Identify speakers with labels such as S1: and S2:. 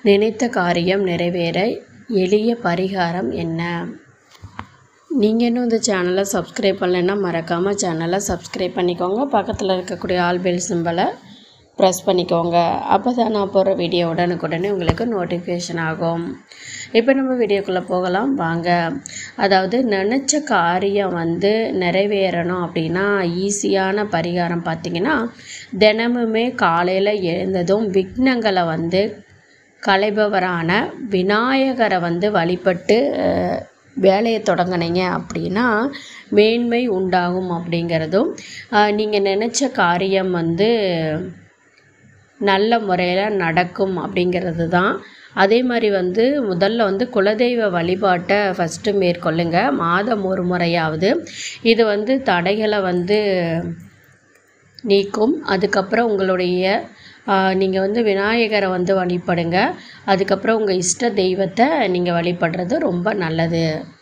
S1: நினைத்த காரியம் நிறைவேற எளிய பரிகாரம் என்ன? நீங்கள் இன்னும் இந்த சேனலை சப்ஸ்கிரைப் பண்ணலைன்னா மறக்காமல் சேனலை சப்ஸ்கிரைப் பண்ணிக்கோங்க. பக்கத்தில் இருக்கக்கூடிய ஆல் பெல் சிம்பலை ப்ரெஸ் பண்ணிக்கோங்க. அப்போ தான் நான் போடுற வீடியோ உடனுக்குடனே உங்களுக்கு நோட்டிஃபிகேஷன் ஆகும். இப்போ நம்ம வீடியோக்குள்ளே போகலாம் வாங்க. அதாவது நினச்ச காரியம் நிறைவேறணும் அப்படின்னா ஈஸியான பரிகாரம் பார்த்திங்கன்னா, தினமுமே காலையில் எழுந்ததும் விக்னங்களை களைபவரான விநாயகரை வழிபட்டு வேலையை தொடங்கினீங்க அப்படின்னா மேன்மை உண்டாகும் அப்படிங்கிறதும், நீங்கள் நினச்ச காரியம் நல்ல முறையில் நடக்கும் அப்படிங்கிறது தான். அதே மாதிரி முதல்ல குலதெய்வ வழிபாட்டை ஃபஸ்ட்டு மேற்கொள்ளுங்க. மாதம் ஒரு முறையாவது. இது தடைகளை நீக்கும். அதுக்கப்புறம் உங்களுடைய நீங்கள் விநாயகரை வழிபடுங்க. அதுக்கப்புறம் உங்கள் இஷ்ட தெய்வத்தை நீங்கள் வழிபடுறது ரொம்ப நல்லது.